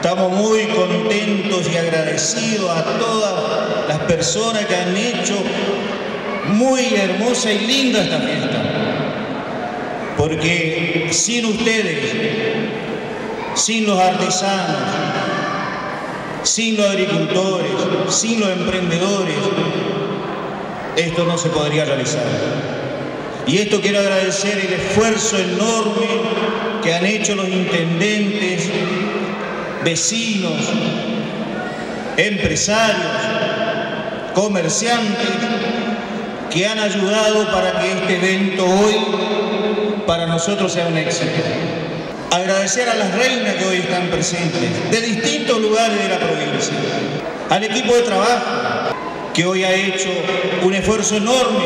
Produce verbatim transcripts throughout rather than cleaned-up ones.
Estamos muy contentos y agradecidos a todas las personas que han hecho muy hermosa y linda esta fiesta. Porque sin ustedes, sin los artesanos, sin los agricultores, sin los emprendedores, esto no se podría realizar. Y esto quiero agradecer el esfuerzo enorme que han hecho los intendentes, vecinos, empresarios, comerciantes, que han ayudado para que este evento hoy para nosotros sea un éxito. Agradecer a las reinas que hoy están presentes, de distintos lugares de la provincia, al equipo de trabajo que hoy ha hecho un esfuerzo enorme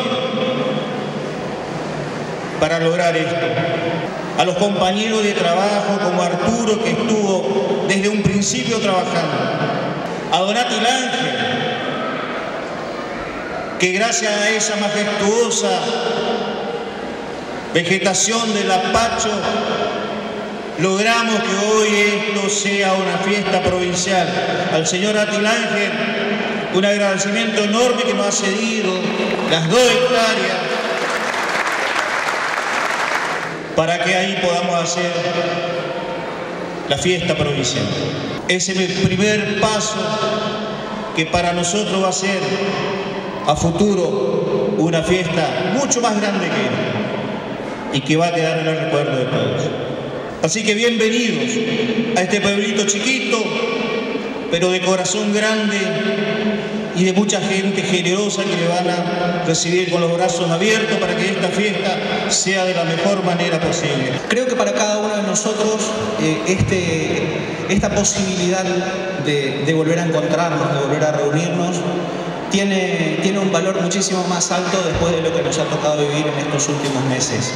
para lograr esto, a los compañeros de trabajo como Arturo, que estuvo desde un principio trabajando, a Donatil Ángel, que gracias a esa majestuosa vegetación del Apacho logramos que hoy esto sea una fiesta provincial. Al señor Donatil Ángel, un agradecimiento enorme que nos ha cedido las dos hectáreas para que ahí podamos hacer la fiesta provincial. Ese es el primer paso que para nosotros va a ser a futuro una fiesta mucho más grande que esta y que va a quedar en el recuerdo de todos. Así que bienvenidos a este pueblito chiquito, pero de corazón grande y de mucha gente generosa que le van a recibir con los brazos abiertos para que esta fiesta sea de la mejor manera posible. Creo que para cada uno de nosotros eh, este, esta posibilidad de, de volver a encontrarnos, de volver a reunirnos, tiene, tiene un valor muchísimo más alto después de lo que nos ha tocado vivir en estos últimos meses.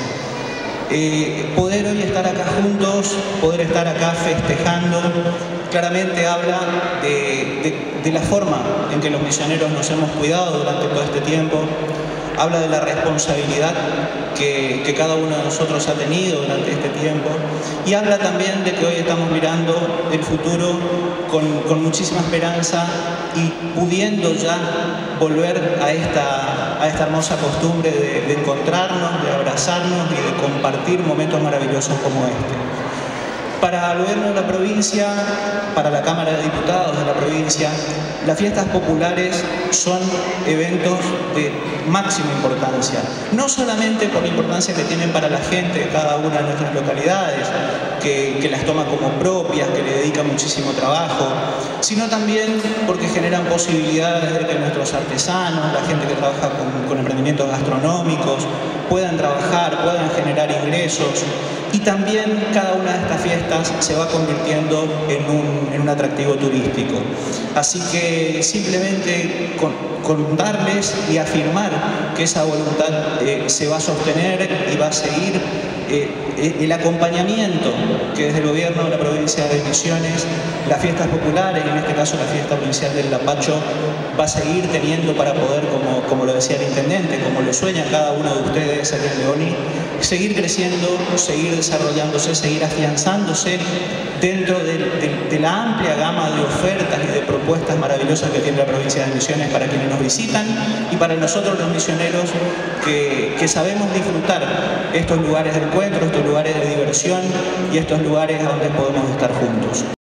Eh, poder hoy estar acá juntos, poder estar acá festejando, claramente habla de, de, de la forma en que los misioneros nos hemos cuidado durante todo este tiempo, habla de la responsabilidad que, que cada uno de nosotros ha tenido durante este tiempo y habla también de que hoy estamos mirando el futuro con, con muchísima esperanza y pudiendo ya volver a esta, a esta hermosa costumbre de, de encontrarnos, de abrazarnos y de compartir momentos maravillosos como este. Para el gobierno de la provincia, para la Cámara de Diputados de la provincia, las fiestas populares son eventos de máxima importancia. No solamente por la importancia que tienen para la gente de cada una de nuestras localidades, que, que las toma como propias, que le dedica muchísimo trabajo, sino también porque generan posibilidades de que nuestros artesanos, la gente que trabaja con, con emprendimientos gastronómicos, puedan trabajar, puedan generar ingresos. Y también cada una de estas fiestas se va convirtiendo en un, en un atractivo turístico. Así que simplemente con, contarles y afirmar que esa voluntad eh, se va a sostener y va a seguir eh, el acompañamiento que desde el gobierno de la provincia de Misiones, las fiestas populares, y en este caso la fiesta provincial del Apacho, va a seguir teniendo para poder, como, como lo decía el intendente, como lo sueña cada uno de ustedes aquí en Leoni, seguir creciendo, seguir desarrollándose, seguir afianzándose dentro de, de, de la amplia gama de ofertas y de propuestas maravillosas que tiene la provincia de Misiones para quienes nos visitan y para nosotros los misioneros que, que sabemos disfrutar estos lugares de encuentro, estos lugares de diversión y estos lugares a donde podemos estar juntos.